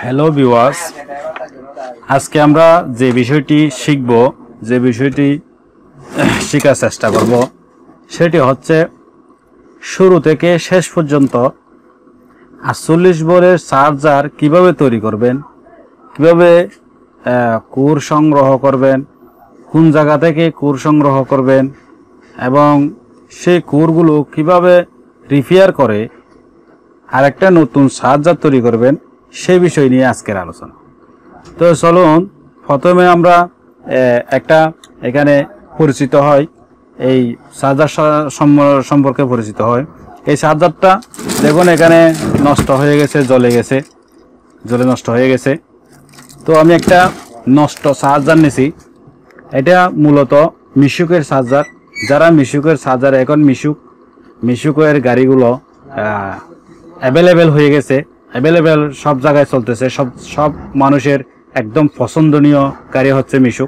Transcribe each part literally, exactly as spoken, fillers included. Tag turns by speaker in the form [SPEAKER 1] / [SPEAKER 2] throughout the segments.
[SPEAKER 1] Hello viewers, আজকে আমরা যে বিষয়টি শিখব, যে বিষয়টি শেখার চেষ্টা করব সেটি হচ্ছে শুরু থেকে শেষ পর্যন্ত আটচল্লিশ ভোল্টের চার্জার কিভাবে তৈরি করবেন, কিভাবে কোর সংগ্রহ করবেন, কোন জায়গা থেকে কোর সংগ্রহ করবেন এবং সেই কোরগুলো কিভাবে রিপেয়ার করে আরেকটা নতুন চার্জার তৈরি করবেন, সেই বিষয় নিয়ে আজকের আলোচনা। তো চলুন প্রথমে আমরা একটা এখানে পরিচিত হয়, এই চার্জার সম্পর্কে পরিচিত হয়। এই চার্জারটা দেখুন এখানে নষ্ট হয়ে গেছে, জ্বলে গেছে, জ্বলে নষ্ট হয়ে গেছে। তো আমি একটা নষ্ট চার্জার নিছি। এটা মূলত মিশুকের চার্জার। যারা মিশুকের চার্জার, এখন মিশুক মিশুকের গাড়িগুলো অ্যাভেলেবেল হয়ে গেছে, অ্যাভেলেবেল সব জায়গায় চলতেছে, সব সব মানুষের একদম পছন্দনীয় গাড়ি হচ্ছে মিশুক।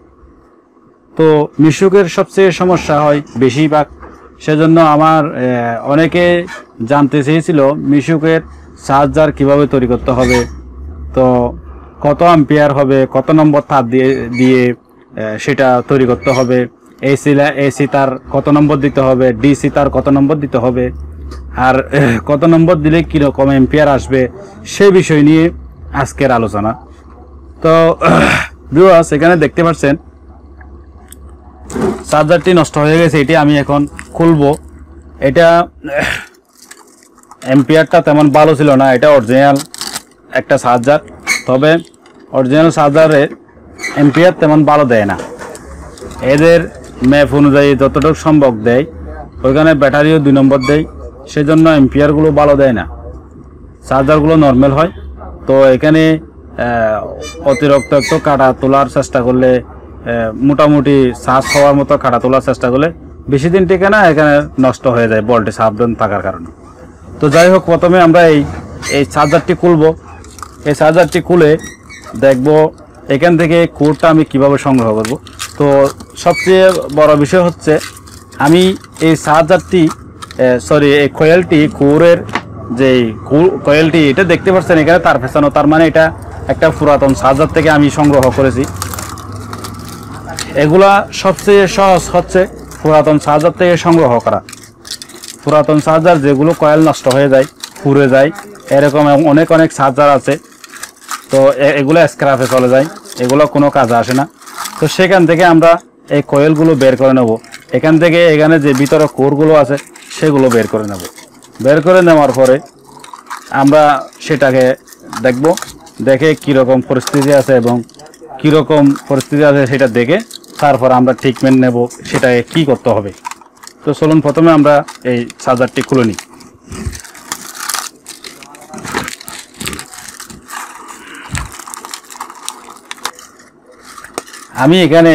[SPEAKER 1] তো মিশুকের সবচেয়ে সমস্যা হয় বেশিরভাগ, সেজন্য আমার অনেকে জানতে চেয়েছিল মিশুকের চার্জার কিভাবে তৈরি করতে হবে, তো কত অ্যাম্পিয়ার হবে, কত নম্বর তার দিয়ে দিয়ে সেটা তৈরি করতে হবে, এসি এসি তার কত নম্বর দিতে হবে, ডিসি তার কত নম্বর দিতে হবে, আর কত নম্বর দিলে কীরকম এম্পিয়ার আসবে, সে বিষয় নিয়ে আজকের আলোচনা। তো ভিউয়ার্স, এখানে দেখতে পাচ্ছেন চার্জারটি নষ্ট হয়ে গেছে। এটি আমি এখন খুলবো। এটা এম্পিয়ারটা তেমন ভালো ছিল না, এটা অরিজিনাল একটা চার্জার, তবে অরিজিনাল চার্জারের এম্পিয়ার তেমন ভালো দেয় না। এদের ম্যাপ অনুযায়ী যতটুকু সম্ভব দেয়, ওইখানে ব্যাটারিও দুই নম্বর দেয়, সেজন্য এম্পিয়ারগুলো ভালো দেয় না, চার্জারগুলো নর্মাল হয়। তো এখানে অতিরিক্ত একটু কাটা তোলার চেষ্টা করলে, মোটামুটি চার্জ হওয়ার মতো কাটা তোলার চেষ্টা করলে বেশি দিন টিকে না, এখানে নষ্ট হয়ে যায় ভোল্টেজ আপ ডাউন থাকার কারণে। তো যাই হোক, প্রথমে আমরা এই এই চার্জারটি খুলব। এই চার্জারটি খুলে দেখব এখান থেকে কোরটা আমি কিভাবে সংগ্রহ করব। তো সবচেয়ে বড় বিষয় হচ্ছে, আমি এই চার্জারটি সরি এই কয়েলটি, কোরের যে কয়েলটি, এটা দেখতে পাচ্ছেন এখানে তার ফেসানো, তার মানে এটা একটা পুরাতন চার্জার থেকে আমি সংগ্রহ করেছি। এগুলা সবচেয়ে সহজ হচ্ছে পুরাতন চার্জার থেকে সংগ্রহ করা। পুরাতন চার্জার যেগুলো কয়েল নষ্ট হয়ে যায়, পুড়ে যায়, এরকম অনেক অনেক চার্জার আছে, তো এগুলো স্ক্র্যাপে চলে যায়, এগুলো কোনো কাজে আসে না। তো সেখান থেকে আমরা এই কয়েলগুলো বের করে নেব। এখান থেকে এখানে যে ভিতরে কোরগুলো আছে সেগুলো বের করে নেব। বের করে নেওয়ার পরে আমরা সেটাকে দেখব, দেখে কীরকম পরিস্থিতি আছে এবং কীরকম পরিস্থিতি আছে সেটা দেখে তারপর আমরা ট্রিটমেন্ট নেব, সেটাকে কী করতে হবে। তো চলুন প্রথমে আমরা এই চার্জারটি খুলে নিই। আমি এখানে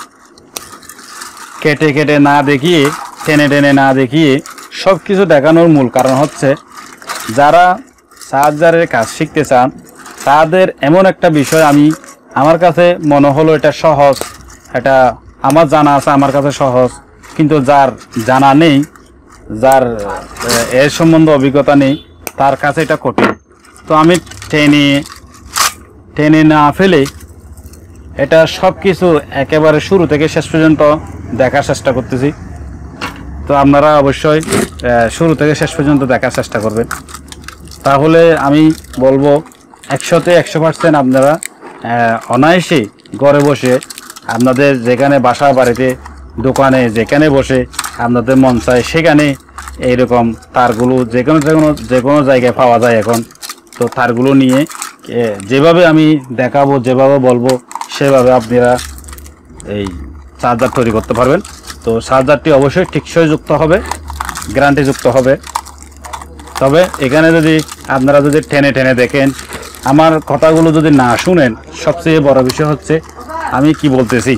[SPEAKER 1] কেটে কেটে না দেখিয়ে, টেনে টেনে না দেখিয়ে সব কিছু দেখানোর মূল কারণ হচ্ছে, যারা চার্জারের কাজ শিখতে চান তাদের এমন একটা বিষয় আমি, আমার কাছে মনে হলো এটা সহজ, এটা আমার জানা আছে, আমার কাছে সহজ, কিন্তু যার জানা নেই, যার এর সম্বন্ধে অভিজ্ঞতা নেই, তার কাছে এটা কঠিন। তো আমি টেনে টেনে না ফেলে এটা সব কিছু একেবারে শুরু থেকে শেষ পর্যন্ত দেখার চেষ্টা করতেছি। তো আপনারা অবশ্যই শুরু থেকে শেষ পর্যন্ত দেখার চেষ্টা করবেন, তাহলে আমি বলবো একশোতে একশো পার্সেন্ট আপনারা অনায়াসে ঘরে বসে, আপনাদের যেখানে বাসা বাড়িতে, দোকানে, যেখানে বসে আপনাদের মন চায় সেখানে এইরকম তারগুলো যে কোনো যে কোনো যে কোনো জায়গায় পাওয়া যায় এখন। তো তারগুলো নিয়ে যেভাবে আমি দেখাবো, যেভাবে বলবো, সেভাবে আপনারা এই চার্জার তৈরি করতে পারবেন। তো চার্জারটি অবশ্যই টেকসই যুক্ত হবে, গ্যারান্টি যুক্ত হবে। তবে এখানে যদি আপনারা যদি টেনে টেনে দেখেন, আমার কথাগুলো যদি না শুনেন, সবচেয়ে বড় বিষয় হচ্ছে আমি কি বলতেছি।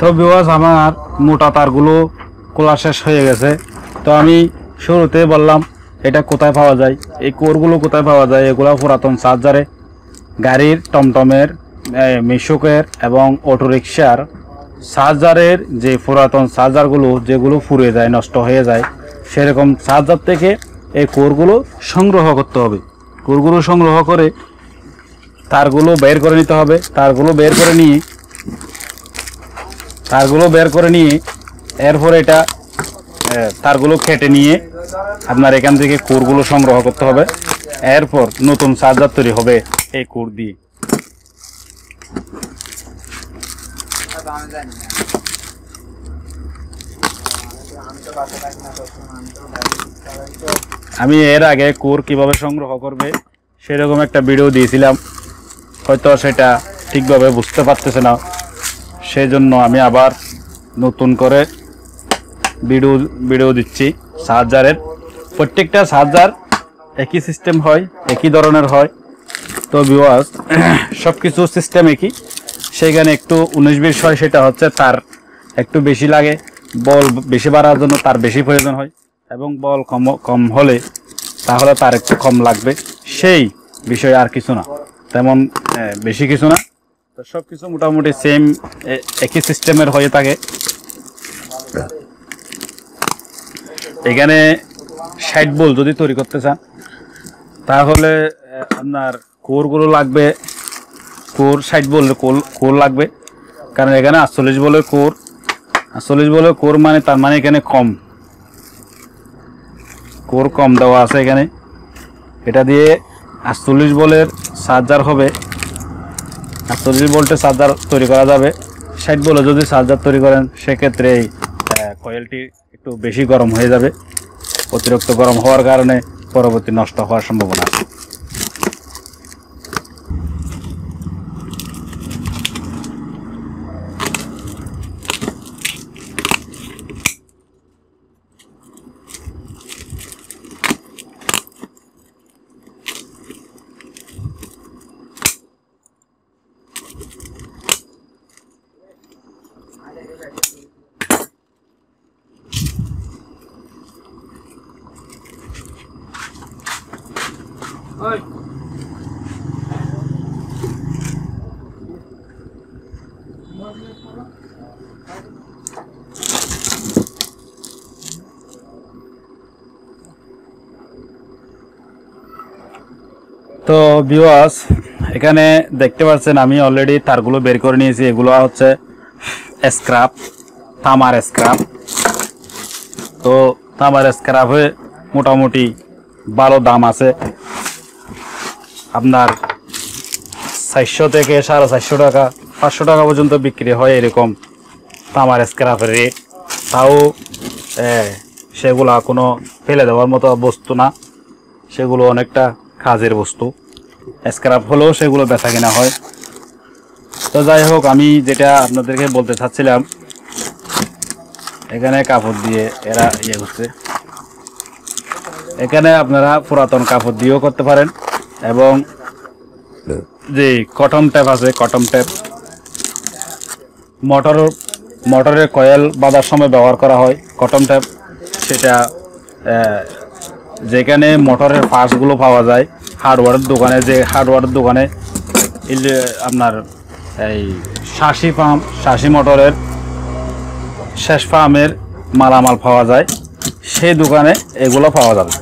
[SPEAKER 1] তো ভিউয়ার্স আমার মোটা তারগুলো খোলা শেষ হয়ে গেছে। তো আমি শুরুতে বললাম এটা কোথায় পাওয়া যায়, এই কোরগুলো কোথায় পাওয়া যায়। এগুলো পুরাতন চার্জারে, গাড়ির, টমটমের, মিশুকের এবং অটোরিকশার চার্জারের যে পুরাতন চার্জারগুলো যেগুলো ফুরে যায়, নষ্ট হয়ে যায়, সেরকম চার্জার থেকে এই কোরগুলো সংগ্রহ করতে হবে। কোরগুলো সংগ্রহ করে তারগুলো বের করে নিতে হবে। তারগুলো বের করে নিয়ে তারগুলো বের করে নিয়ে এরপর এটা তারগুলো কেটে নিয়ে আপনার এখান থেকে কোরগুলো সংগ্রহ করতে হবে। এরপর নতুন চার্জার তৈরি হবে এই কোর দিয়ে। আমি এর আগে কোর কিভাবে সংগ্রহ করবে সেরকম একটা ভিডিও দিয়েছিলাম, হয়তো সেটা ঠিকভাবে বুঝতে পারতেছে না, সেই জন্য আমি আবার নতুন করে ভিডিও ভিডিও দিচ্ছি। চার্জারের প্রত্যেকটা চার্জার একই সিস্টেম হয়, একই ধরনের হয়। তো ভিউয়ার্স সব কিছু সিস্টেম একই, সেইখানে একটু উনিশ বিশ হয়, সেটা হচ্ছে তার একটু বেশি লাগে, বল বেশি বাড়ার জন্য তার বেশি প্রয়োজন হয়, এবং বল কম কম হলে তাহলে তার একটু কম লাগবে, সেই বিষয় আর কিছু না, তেমন বেশি কিছু না। তো সব কিছু মোটামুটি সেম একই সিস্টেমের হয়ে থাকে। এখানে ষাট বল যদি তৈরি করতে চান তাহলে আপনার কোরগুলো লাগবে, কোর ষাট বল কোর লাগবে, কারণ এখানে আটচল্লিশ বলের কোর, আটচল্লিশ বলের কোর মানে তার মানে এখানে কম কোর কম দেওয়া আছে এখানে। এটা দিয়ে আটচল্লিশ বলের চার্জার হবে, আটচল্লিশ ভোল্টের চার্জার তৈরি করা যাবে। ষাট বলে যদি চার্জার তৈরি করেন সেক্ষেত্রে এই কয়েলটি একটু বেশি গরম হয়ে যাবে, অতিরিক্ত গরম হওয়ার কারণে পরবর্তী নষ্ট হওয়ার সম্ভাবনা আছে। তো ভিউয়ার্স এখানে দেখতে পাচ্ছেন আমি অলরেডি তারগুলো বের করে নিয়েছি। এগুলো হচ্ছে স্ক্র্যাপ, তামার স্ক্র্যাপ। তো তামার স্ক্র্যাপে মোটামুটি ভালো দাম আছে, আপনার চারশো থেকে সাড়ে চারশো টাকা পাঁচশো টাকা পর্যন্ত বিক্রি হয় এরকম তামার স্ক্র্যাপের রেট। তাও সেগুলা কোনো ফেলে দেওয়ার মতো বস্তু না, সেগুলো অনেকটা কাজের বস্তু। স্ক্র্যাপ হলেও সেগুলো বেচা কেনা হয়। তো যাই হোক, আমি যেটা আপনাদেরকে বলতে চাচ্ছিলাম, এখানে কাপড় দিয়ে এরা ইয়ে করছে, এখানে আপনারা পুরাতন কাপড় দিয়েও করতে পারেন, এবং যে কটন ট্যাপ আছে, কটন ট্যাপ মোটর মোটরের কয়েল বাঁধার সময় ব্যবহার করা হয় কটন ট্যাপ। সেটা যেখানে মোটরের পার্টসগুলো পাওয়া যায় হার্ডওয়্যারের দোকানে, যে হার্ডওয়্যারের দোকানে আপনার এই শাসি পাম্প, শাসি মোটরের শেষ পাম্পের মালামাল পাওয়া যায়, সেই দোকানে এগুলো পাওয়া যাবে।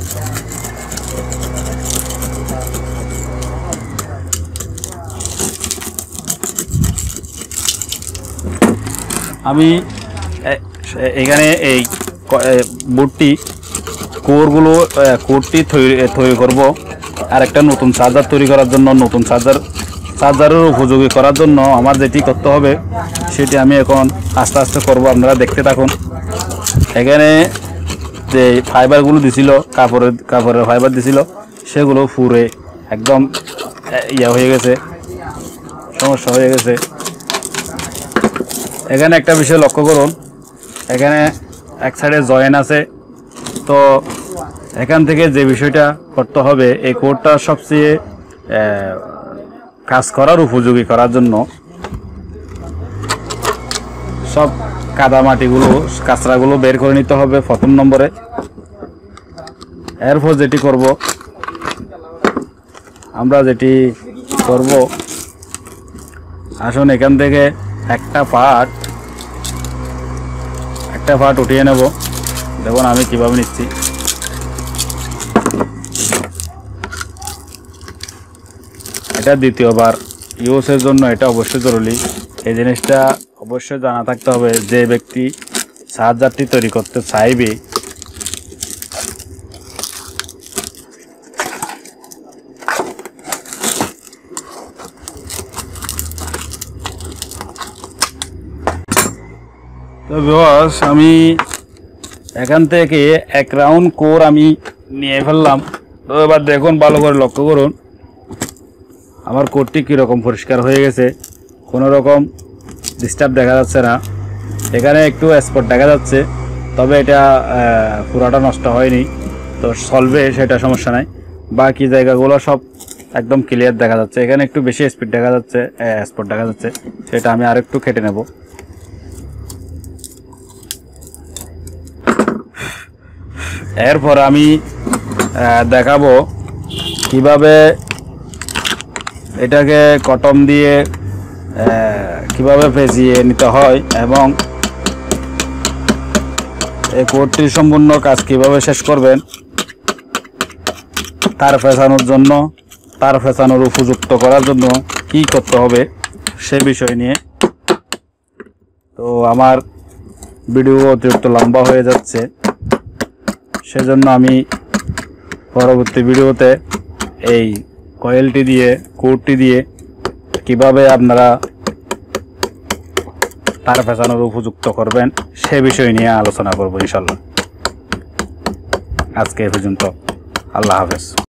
[SPEAKER 1] আমি এখানে এই বোর্ডটি কোরগুলো কোরটি তৈরি করব আর একটা নতুন চার্জার তৈরি করার জন্য। নতুন চার্জার চার্জারের উপযোগী করার জন্য আমার যেটি করতে হবে সেটি আমি এখন আস্তে আস্তে করব, আপনারা দেখতে থাকুন। এখানে যে ফাইবারগুলো দিছিল, কাপড়ের কাপড়ের ফাইবার দিছিল, সেগুলো পুরে একদম ইয়া হয়ে গেছে, সমস্যা হয়ে গেছে। এখানে একটা বিষয় লক্ষ্য করুন, এখানে এক সাইডে জয়েন আছে। তো এখান থেকে যে বিষয়টা করতে হবে, এই কোডটা সবচেয়ে কাজ করার উপযোগী করার জন্য সব কাদা মাটিগুলো কাঁচরাগুলো বের করে নিতে হবে প্রথম নম্বরে। এরপর যেটি করব আমরা যেটি করব আসুন এখান থেকে একটা পার্ট একটা পার্ট উঠিয়ে নেব। দেখুন আমি কিভাবে নিচ্ছি। এটা দ্বিতীয়বার ইউজের জন্য এটা অবশ্যই জরুরি। এই জিনিসটা অবশ্যই জানা থাকতে হবে, যে ব্যক্তি চার্জারটি তৈরি করতে চাইবে তো ভিউয়ার্স আমি এখান থেকে এক রাউন্ড কোর আমি নিয়ে ফেললাম। তো এবার দেখুন ভালো করে লক্ষ্য করুন আমার কোরটি কীরকম পরিষ্কার হয়ে গেছে, কোনো রকম ডিস্টার্ব দেখা যাচ্ছে না। এখানে একটু স্পট দেখা যাচ্ছে, তবে এটা পুরাটা নষ্ট হয়নি, তো চলবে, সেটা সমস্যা নাই। বাকি জায়গাগুলো সব একদম ক্লিয়ার দেখা যাচ্ছে। এখানে একটু বেশি স্পিড দেখা যাচ্ছে, স্পট দেখা যাচ্ছে, সেটা আমি আরেকটু কেটে নেব। এরপর আমি দেখাবো কিভাবে এটাকে কটন দিয়ে কিভাবে পেঁচিয়ে নিতে হয় এবং এই কোডটির সম্পূর্ণ কাজ কিভাবে শেষ করবেন, তার পেঁচানোর জন্য তার পেঁচানোর উপযুক্ত করার জন্য কি করতে হবে সে বিষয় নিয়ে। তো আমার ভিডিও অতিরিক্ত লম্বা হয়ে যাচ্ছে, সেজন্য আমি পরবর্তী ভিডিওতে এই কয়েলটি দিয়ে কোডটি দিয়ে কিভাবে আপনারা তার পেঁচানোর উপযুক্ত করবেন সে বিষয় নিয়ে আলোচনা করব ইনশাল্লাহ। আজকে এ পর্যন্ত, আল্লাহ হাফেজ।